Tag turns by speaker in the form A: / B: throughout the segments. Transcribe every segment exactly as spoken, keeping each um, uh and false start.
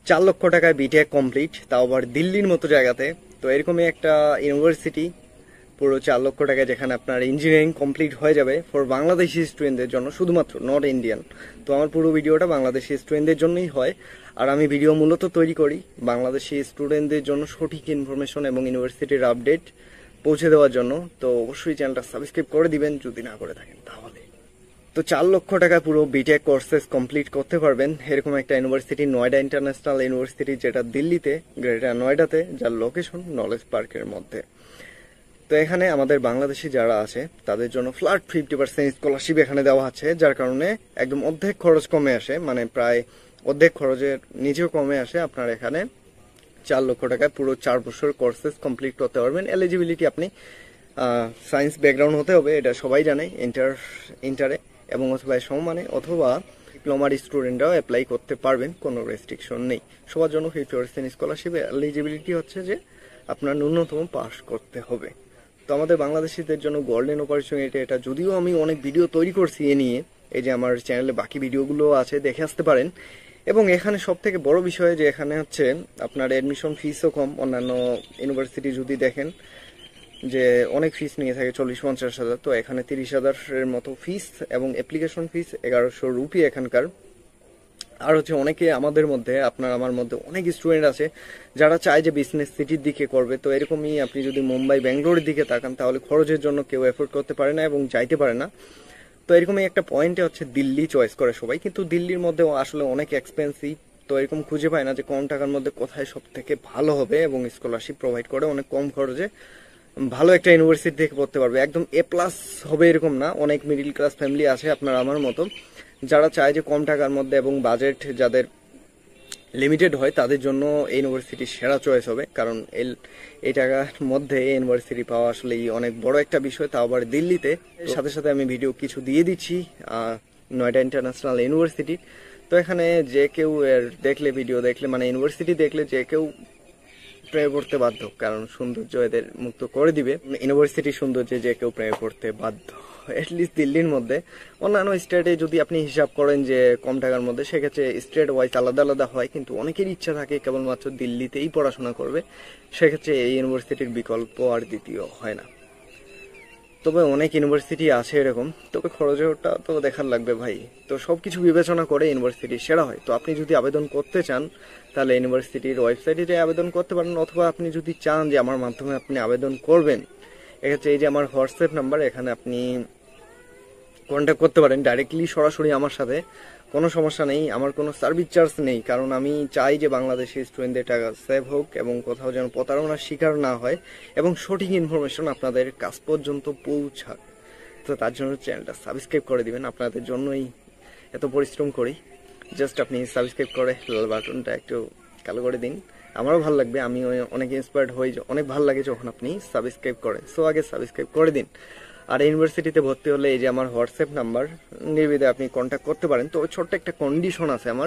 A: চার লক্ষ টাকায় বিটেক কমপ্লিট, তাও আবার দিল্লির মতো জায়গাতে। তো এরকমই একটা ইউনিভার্সিটি পুরো চার লক্ষ টাকায়, যেখানে আপনার ইঞ্জিনিয়ারিং কমপ্লিট হয়ে যাবে ফর বাংলাদেশি স্টুডেন্টদের জন্য শুধুমাত্র, নট ইন্ডিয়ান। তো আমার পুরো ভিডিওটা বাংলাদেশি স্টুডেন্টদের জন্যই হয়, আর আমি ভিডিও মূলত তৈরি করি বাংলাদেশি স্টুডেন্টদের জন্য সঠিক ইনফরমেশন এবং ইউনিভার্সিটির আপডেট পৌঁছে দেওয়ার জন্য। তো অবশ্যই চ্যানেলটা সাবস্ক্রাইব করে দিবেন যদি না করে থাকেন তাহলে। তো চার লক্ষ টাকা পুরো বিটেক কোর্সেস কমপ্লিট করতে পারবেন এরকম একটা ইউনিভার্সিটি, নয়ডা ইন্টারন্যাশনাল ইউনিভার্সিটি, যেটা দিল্লিতে, গ্রেটার নয়ডাতে, যার লোকেশন নলেজ পার্কের মধ্যে। তো এখানে আমাদের বাংলাদেশি যারা আছে তাদের জন্য ফ্ল্যাট ফিফটি পার্সেন্ট স্কলারশিপ এখানে দেওয়া আছে, যার কারণে একদম অর্ধেক খরচ কমে আসে, মানে প্রায় অর্ধেক খরচের নিচেও কমে আসে। আপনার এখানে চার লক্ষ টাকায় পুরো চার বছর কোর্সেস কমপ্লিট করতে পারবেন। এলিজিবিলিটি আপনি সায়েন্স ব্যাকগ্রাউন্ড হতে হবে, এটা সবাই জানে, ইন্টার ইন্টারে এবং অথবা সমমানে অথবা ডিপ্লোমার স্টুডেন্টরাও অ্যাপ্লাই করতে পারবেন, কোনো রেস্ট্রিকশন নেই। সবার জন্য ফিফটি পার্সেন্ট স্কলারশিপ। এলিজিবিলিটি হচ্ছে যে আপনার ন্যূনতম পাস করতে হবে। তো আমাদের বাংলাদেশিদের জন্য গোল্ডেন অপরচুনিটি এটা, যদিও আমি অনেক ভিডিও তৈরি করছি এ নিয়ে, এই যে আমার চ্যানেলে বাকি ভিডিওগুলো আছে, দেখে আসতে পারেন। এবং এখানে সব থেকে বড় বিষয় যে এখানে হচ্ছে আপনার অ্যাডমিশন ফিসও কম। অন্যান্য ইউনিভার্সিটি যদি দেখেন যে অনেক ফিস নিয়ে থাকে চল্লিশ পঞ্চাশ হাজার, তো এখানে তিরিশ হাজারের মতো ফিস এবং অ্যাপ্লিকেশন ফিস এগারোশো রুপি এখানকার। আর হচ্ছে অনেকে আমাদের মধ্যে, আপনার আমার মধ্যে অনেক স্টুডেন্ট আছে যারা চায় যে বিজনেস সিটির দিকে করবে। তো এরকমই আপনি যদি মুম্বাই ব্যাঙ্গালোরের দিকে তাকান তাহলে খরচের জন্য কেউ এফোর্ড করতে পারে না এবং যাইতে পারে না। তো এরকমই একটা পয়েন্টে হচ্ছে দিল্লি চয়েস করে সবাই, কিন্তু দিল্লির মধ্যে আসলে অনেক এক্সপেন্সিভ। তো এরকম খুঁজে পায় না যে কম টাকার মধ্যে কোথায় সব থেকে ভালো হবে এবং স্কলারশিপ প্রোভাইড করে অনেক কম খরচে ভালো একটা ইউনিভার্সিটি থেকে পড়তে পারবে। একদম এ প্লাস হবে এরকম না, অনেক মিডিল ক্লাস ফ্যামিলি আছে আপনার আমার মতো যারা চায় যে কম টাকার মধ্যে এবং বাজেট যাদের লিমিটেড হয় তাদের জন্য এই ইউনিভার্সিটি সেরা চয়েস হবে। কারণ এই টাকার মধ্যে এই ইউনিভার্সিটি পাওয়া আসলে অনেক বড় একটা বিষয়, তাও আবার দিল্লিতে। সাথে সাথে আমি ভিডিও কিছু দিয়ে দিচ্ছি নয়ডা ইন্টারন্যাশনাল ইউনিভার্সিটি। তো এখানে যে কেউ দেখলে, ভিডিও দেখলে, মানে ইউনিভার্সিটি দেখলে যে কেউ প্রেমে পড়তে বাধ্য, কারণ সৌন্দর্য এদের মুক্ত করে দিবে। ইউনিভার্সিটি সৌন্দর্যে যে কেউ প্রেমে পড়তে বাধ্য, অ্যাটলিস্ট দিল্লির মধ্যে। অন্যান্য স্টেটে যদি আপনি হিসাব করেন যে কম টাকার মধ্যে, সেক্ষেত্রে স্টেট ওয়াইজ আলাদা আলাদা হয়, কিন্তু অনেকের ইচ্ছা থাকে কেবলমাত্র দিল্লিতেই পড়াশোনা করবে, সেক্ষেত্রে এই ইউনিভার্সিটির বিকল্প আর দ্বিতীয় হয় না। তবে অনেক ইউনিভার্সিটি আছে এরকম, তবে খরচটা তো দেখার লাগবে ভাই। তো সবকিছু বিবেচনা করে ইউনিভার্সিটি সেরা হয়। তো আপনি যদি আবেদন করতে চান তাহলে ইউনিভার্সিটির ওয়েবসাইটে যে আবেদন করতে পারেন, অথবা আপনি যদি চান যে আমার মাধ্যমে আপনি আবেদন করবেন, এক্ষেত্রে এই যে আমার হোয়াটসঅ্যাপ নাম্বার, এখানে আপনি কন্ট্যাক্ট করতে পারেন ডাইরেক্টলি সরাসরি আমার সাথে, কোনো সমস্যা নেই। আমার কোনো সার্ভিস চার্জ নেই, কারণ আমি চাই যে বাংলাদেশি স্টুডেন্টদের টাকা সেভ হোক এবং কোথাও যেন প্রতারণার শিকার না হয় এবং সঠিক ইনফরমেশন আপনাদের কাছ পর্যন্ত পৌঁছাক। তো তার জন্য চ্যানেলটা সাবস্ক্রাইব করে দিবেন, আপনাদের জন্যই এত পরিশ্রম করি। জাস্ট আপনি সাবস্ক্রাইব করে লাল বাটনটা একটু কালো করে দিন, আমারও ভালো লাগবে। আমি অনেক ইন্সপায়ার্ড হই, অনেক ভালো লাগে যখন আপনি সাবস্ক্রাইব করেন। সো আগে সাবস্ক্রাইব করে দিন। আর ইউনিভার্সিটিতে ভর্তি হলে এই যে আমার হোয়াটসঅ্যাপ নাম্বার, নির্বিধে আপনি কন্ট্যাক্ট করতে পারেন। তো ছোট্ট একটা কন্ডিশন আছে আমার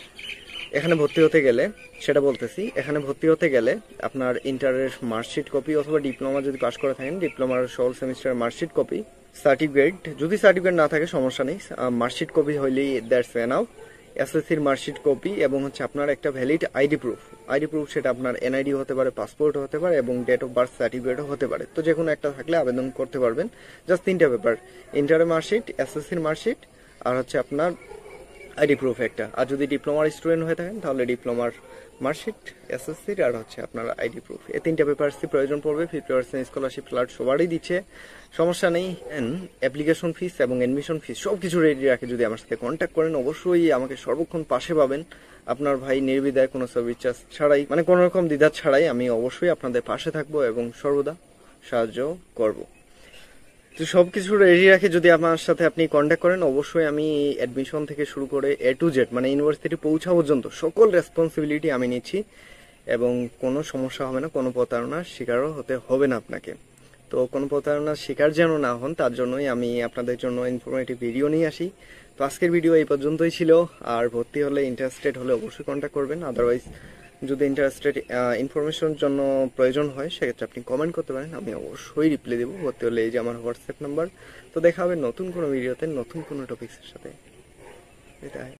A: এখানে ভর্তি হতে গেলে, সেটা বলতেছি। এখানে ভর্তি হতে গেলে আপনার ইন্টারের মার্কশিট কপি অথবা ডিপ্লোমা যদি পাস করে থাকেন, ডিপ্লোমার সকল সেমিস্টার মার্কশিট কপি, সার্টিফিকেট, যদি সার্টিফিকেট না থাকে সমস্যা নেই, মার্কশিট কপি হইলেই দ্যাটস এনাফ। এসএসসির মার্কশিট কপি এবং হচ্ছে আপনার একটা valid ID proof. ID proof সেটা আপনার এনআইডি হতে পারে, পাসপোর্ট হতে পারে এবং ডেট অফ বার্থ সার্টিফিকেটও হতে পারে। তো যে কোনো একটা থাকলে আবেদন করতে পারবেন। জাস্ট তিনটা পেপার, ইন্টারের মার্কশিট, এসএসসির মার্কশিট আর হচ্ছে আপনার আইডি প্রুফ একটা। আর যদি ডিপ্লোমার স্টুডেন্ট হয়ে থাকেন তাহলে ডিপ্লোমার মার্কশিট, এসএসসির আর হচ্ছে আপনার আইডি প্রুফ, এই তিনটা পেপারসই প্রয়োজন পড়বে। ফিফটি পার্সেন্ট স্কলারশিপ ফ্ল্যাট সবারই দিচ্ছে, সমস্যা নেই। অ্যাপ্লিকেশন ফিস এবং অ্যাডমিশন ফিস সব কিছু রেডি রাখে। যদি আমার সাথে কন্ট্যাক্ট করেন অবশ্যই আমাকে সর্বক্ষণ পাশে পাবেন। আপনার ভাই নির্বিধায়, কোনো সার্ভিস চার্জ ছাড়াই, মানে কোনো রকম দ্বিধা ছাড়াই আমি অবশ্যই আপনাদের পাশে থাকবো এবং সর্বদা সাহায্য করব। তো সবকিছু রেডি রাখে যদি আমার সাথে আপনি কন্ট্যাক্ট করেন, অবশ্যই আমি অ্যাডমিশন থেকে শুরু করে এ টু জেড, মানে ইউনিভার্সিটি পৌঁছা পর্যন্ত সকল রেসপন্সিবিলিটি আমি নিচ্ছি এবং কোনো সমস্যা হবে না, কোনো প্রতারণার শিকারও হতে হবে না আপনাকে। তো কোনো প্রতারণার শিকার যেন না হন, তার জন্যই আমি আপনাদের জন্য ইনফরমেটিভ ভিডিও নিয়ে আসি। তো আজকের ভিডিও এই পর্যন্তই ছিল। আর ভর্তি হলে, ইন্টারেস্টেড হলে অবশ্যই কন্ট্যাক্ট করবেন। আদারওয়াইজ যদি ইন্টারেস্টেড ইনফরমেশনের জন্য প্রয়োজন হয় সেক্ষেত্রে আপনি কমেন্ট করতে পারেন, আমি অবশ্যই রিপ্লাই দেবো। ভর্তি হলে এই যে আমার হোয়াটসঅ্যাপ নাম্বার। তো দেখা হবে নতুন কোনো ভিডিওতে, নতুন কোনো টপিক্সের সাথে।